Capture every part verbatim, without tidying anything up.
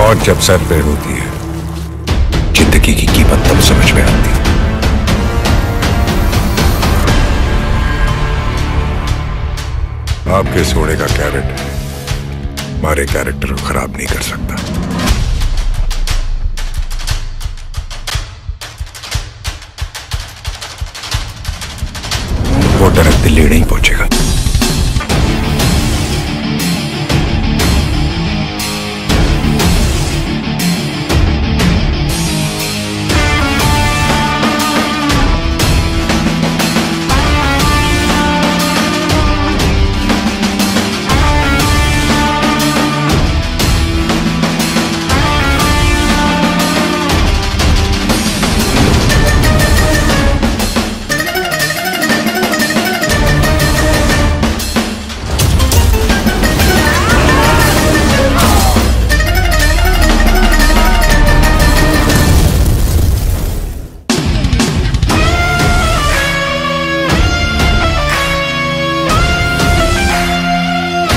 मौत जब सर पे होती है, जिंदगी की कीमत तब समझ में आती है। आपके सोने का कैरेट हमारे कैरेक्टर को खराब नहीं कर सकता। वो डायरेक्ट दिल्ली नहीं पहुंचेगा।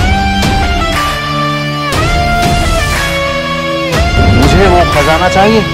खजाना चाहिए।